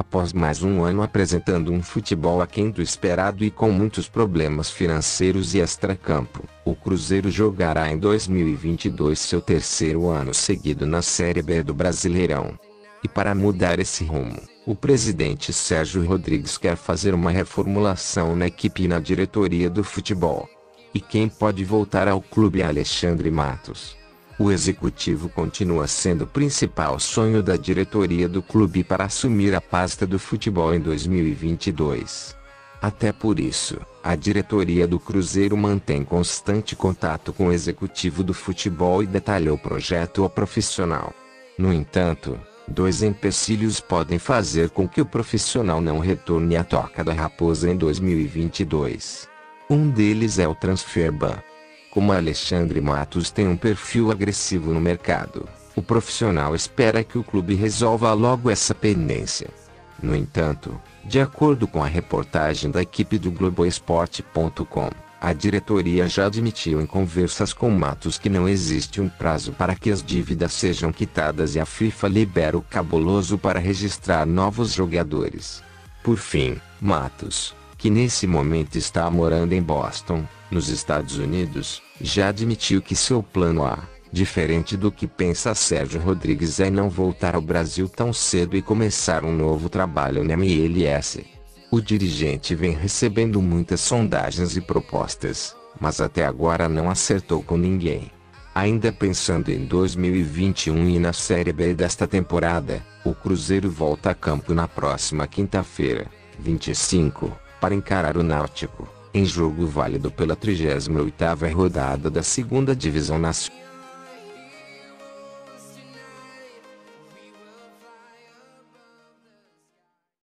Após mais um ano apresentando um futebol aquém do esperado e com muitos problemas financeiros e extracampo, o Cruzeiro jogará em 2022 seu terceiro ano seguido na Série B do Brasileirão. E para mudar esse rumo, o presidente Sérgio Rodrigues quer fazer uma reformulação na equipe e na diretoria do futebol. E quem pode voltar ao clube é Alexandre Matos. O executivo continua sendo o principal sonho da diretoria do clube para assumir a pasta do futebol em 2022. Até por isso, a diretoria do Cruzeiro mantém constante contato com o executivo do futebol e detalhou o projeto ao profissional. No entanto, dois empecilhos podem fazer com que o profissional não retorne à Toca da Raposa em 2022. Um deles é o transfer ban. Como Alexandre Matos tem um perfil agressivo no mercado, o profissional espera que o clube resolva logo essa pendência. No entanto, de acordo com a reportagem da equipe do Globoesporte.com, a diretoria já admitiu em conversas com Matos que não existe um prazo para que as dívidas sejam quitadas e a FIFA libera o cabuloso para registrar novos jogadores. Por fim, Matos, que nesse momento está morando em Boston, nos Estados Unidos, já admitiu que seu plano A, diferente do que pensa Sérgio Rodrigues, é não voltar ao Brasil tão cedo e começar um novo trabalho na MLS. O dirigente vem recebendo muitas sondagens e propostas, mas até agora não acertou com ninguém. Ainda pensando em 2021 e na Série B desta temporada, o Cruzeiro volta a campo na próxima quinta-feira, 25, para encarar o Náutico, em jogo válido pela 38ª rodada da 2ª Divisão Nacional.